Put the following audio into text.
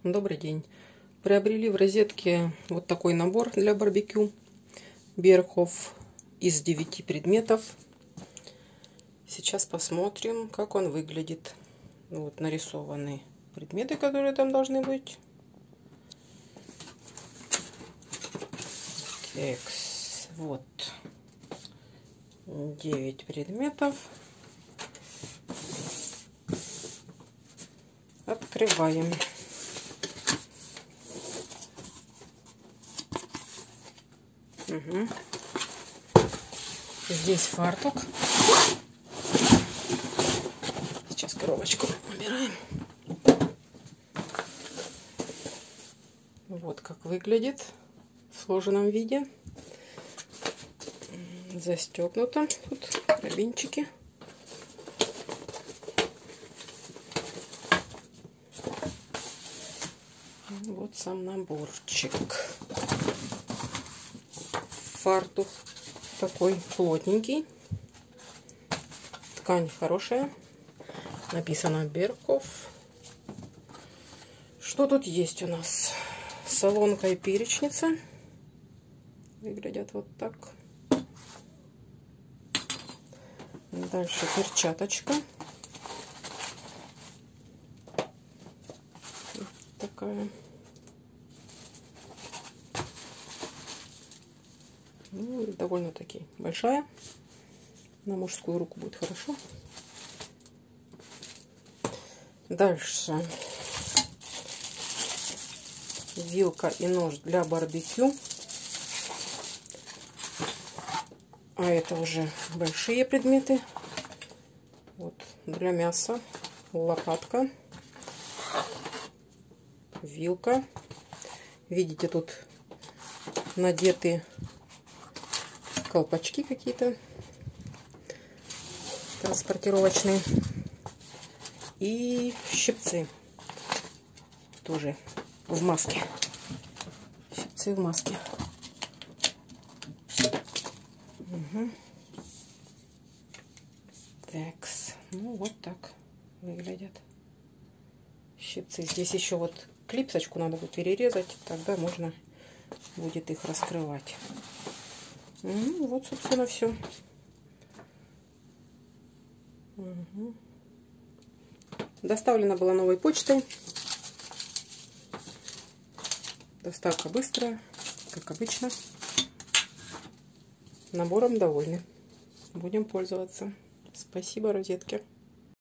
Добрый день. Приобрели в розетке вот такой набор для барбекю Берхоф из 9 предметов. Сейчас посмотрим, как он выглядит. Вот нарисованы предметы, которые там должны быть. Текс. Вот 9 предметов. Открываем. Угу. Здесь фартук. Сейчас коробочку убираем. Вот как выглядит в сложенном виде. Застегнуто. Тут карабинчики. Вот сам наборчик. Фартук такой плотненький. Ткань хорошая. Написано Берхоф. Что тут есть у нас? Солонка и перечница. Выглядят вот так. Дальше перчаточка. Вот такая. Ну, довольно-таки большая. На мужскую руку будет хорошо. Дальше. Вилка и нож для барбекю. А это уже большие предметы. Вот для мяса. Лопатка. Вилка. Видите, тут надеты колпачки какие-то транспортировочные. И щипцы. Тоже в маске. Щипцы в маске. Угу. Такс. Ну, вот так выглядят щипцы. Здесь еще вот клипсочку надо будет перерезать. Тогда можно будет их раскрывать. Ну, вот, собственно, все. Угу. Доставлена была новой почтой. Доставка быстрая, как обычно. Набором довольны. Будем пользоваться. Спасибо, розетки.